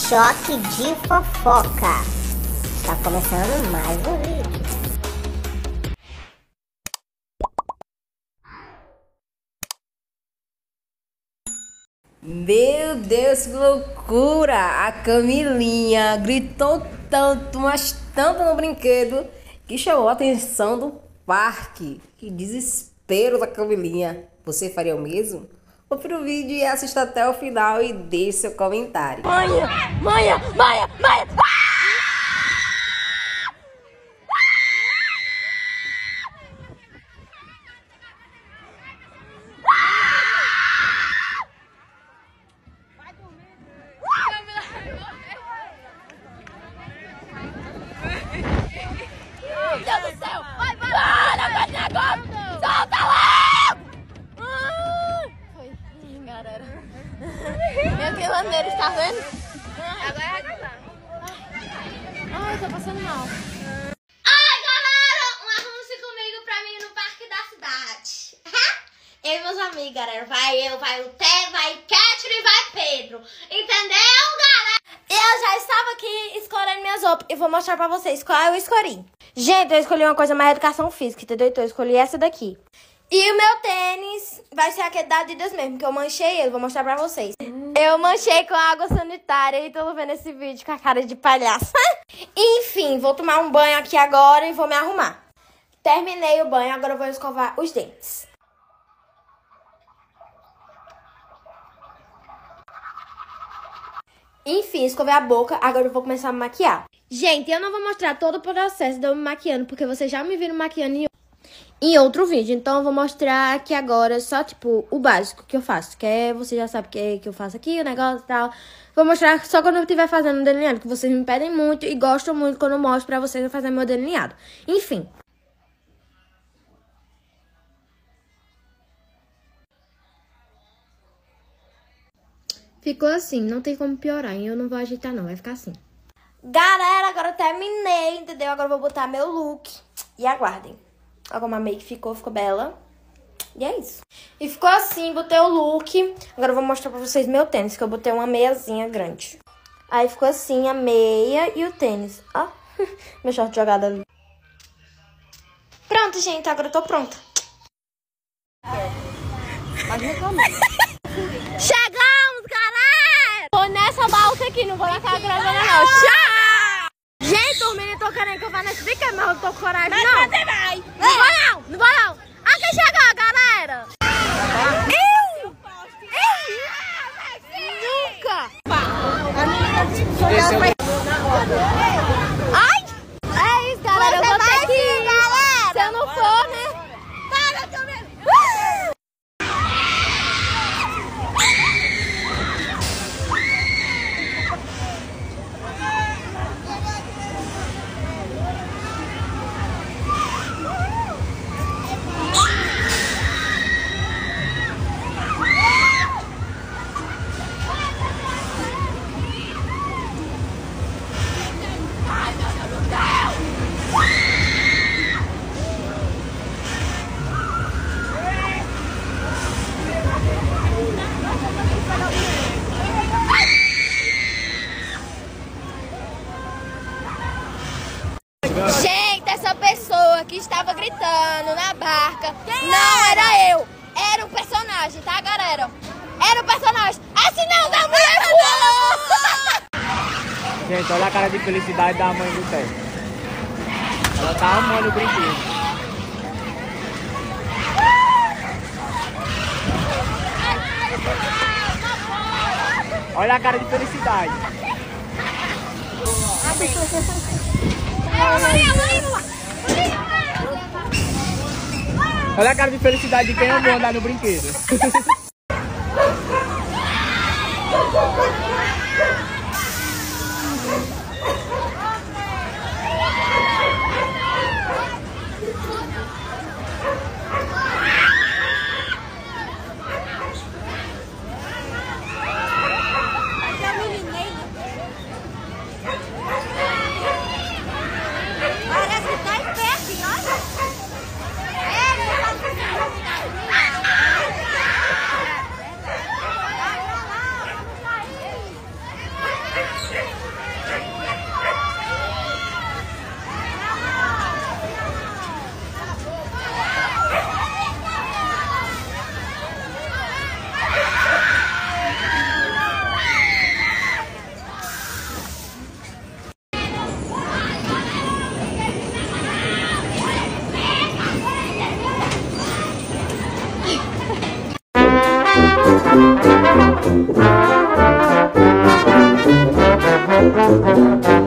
Choque de fofoca. Está começando mais um vídeo. Meu Deus, que loucura! A Camilinha gritou tanto, mas tanto no brinquedo, que chamou a atenção do parque. Que desespero da Camilinha. Você faria o mesmo? Confira o vídeo e assista até o final e deixe seu comentário. Manha! Manha! Manha! Manha! Meu Deus do céu! Vai, vai! Para com esse negócio! Solta logo! Foi, galera. Meu quilandeiro, está vendo? Agora vai acabar. Ai, tô passando mal. Ai, galera! Arrume-se comigo pra mim no Parque da Cidade. Eu e meus amigos, galera. Vai eu, vai o Té, vai Catherine e vai Pedro. Entendeu, galera? Eu já estava aqui escolhendo minhas roupas e vou mostrar pra vocês qual eu escolhi. Gente, eu escolhi uma coisa mais educação física, entendeu? Então eu escolhi essa daqui. E o meu tênis vai ser aquele da Adidas mesmo, que eu manchei ele, vou mostrar pra vocês. Eu manchei com água sanitária e tô vendo esse vídeo com a cara de palhaço. Enfim, vou tomar um banho aqui agora e vou me arrumar. Terminei o banho, agora eu vou escovar os dentes. Enfim, escovei a boca, agora eu vou começar a me maquiar. Gente, eu não vou mostrar todo o processo de eu me maquiando, porque vocês já me viram maquiando em outro vídeo. Então eu vou mostrar aqui agora só, tipo, o básico que eu faço. Que é, você já sabe que eu faço aqui, o negócio e tal. Vou mostrar só quando eu estiver fazendo o delineado, que vocês me pedem muito e gostam muito quando eu mostro pra vocês eu fazer meu delineado. Enfim. Ficou assim, não tem como piorar, e eu não vou agitar não, vai ficar assim. Galera, agora eu terminei, entendeu? Agora eu vou botar meu look e aguardem. Olha como a make ficou bela. E é isso. E ficou assim, botei o look. Agora eu vou mostrar pra vocês meu tênis, que eu botei uma meiazinha grande. Aí ficou assim a meia e o tênis. Ó, meu short jogado ali. Pronto, gente, agora eu tô pronta. Chegamos, galera! Tô nessa balsa aqui, não vou naquela gravando não. Tchau! Gente, os meninos estão querendo que eu vá nesse vídeo, mas eu não tô com coragem, não. Mas você vai! Não vou não, não vou não. Aqui chegou, galera! Eu! Nunca! Ai! É isso, galera, eu vou ter que ir, galera! Se eu não for, né? Para que eu me... Gente, essa pessoa que estava gritando na barca não era eu, era um personagem, tá, galera? Era um personagem. Assim não, da mulher voou! Gente, olha a cara de felicidade da mãe do Té. Ela tá amando o brinquedo. Olha a cara de felicidade. Olha a cara de felicidade de quem amou andar no brinquedo. Parece que tá em pé aqui, olha. Thank you.